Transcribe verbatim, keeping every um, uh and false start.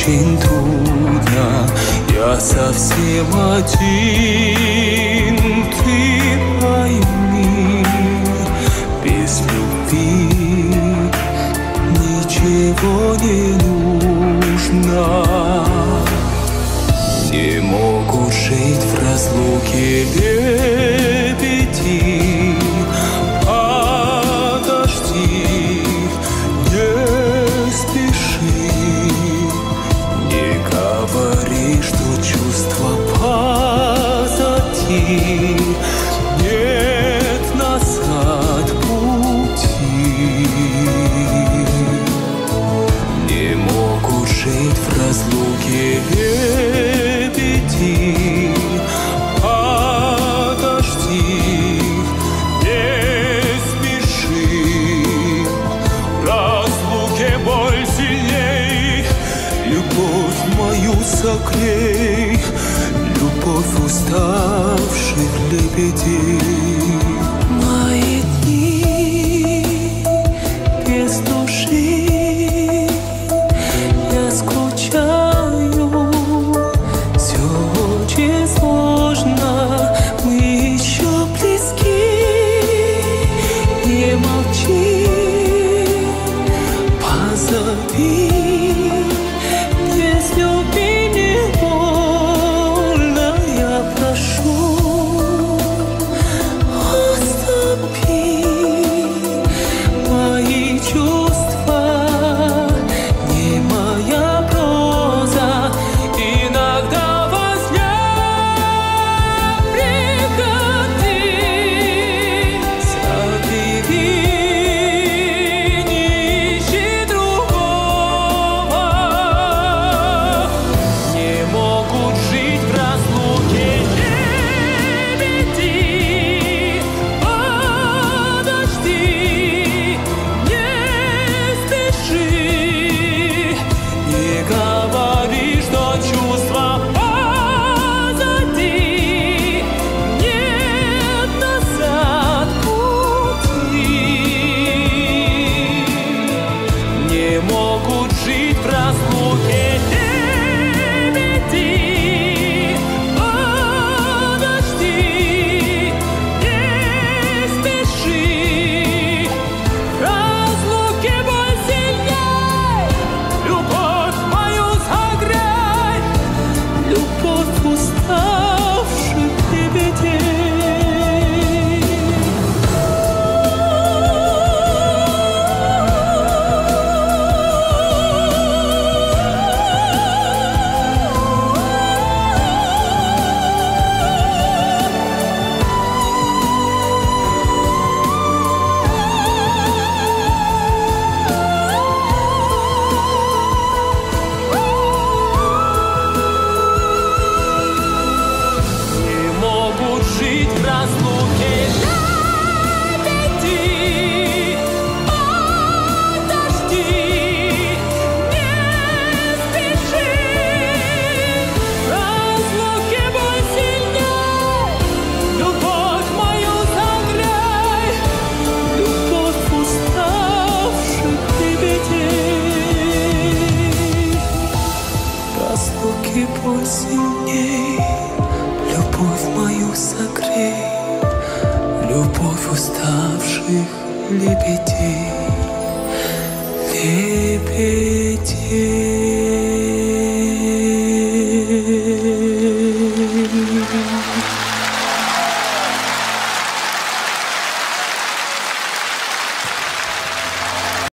очень трудно, я совсем один, ты пойми, без любви ничего не нужно. Не могут жить в разлуке лебеди, подожди, не спеши, не говори, что чувства позади, нет назад пути. Не могут жить в разлуке лебеди, подожди, не спеши, в разлуке боль сильней, любовь мою согрей, любовь уставших лебедей. Мои дни без души, я скучаю, все очень сложно, мы еще близки. Не молчи, позови, без любви не больно, я прошу, уступи. Мои чувства не моя проза, иногда во сне приходи, забери, не ищи другого. Не могут жить в разлуке лебеди, подожди, не спеши, не говори, что чувства позади, нет назад пути. Не могут жить в разлуке лебеди, подожди, не спеши, в разлуке боль сильней, любовь мою согрей, любовь уставших лебедей. Не могут жить в разлуке лебеди, подожди, не спеши, в разлуке боль сильней, любовь мою согрей, любовь уставших лебедей. В разлуке боль сильней, любовь мою согрей, любовь уставших лебедей.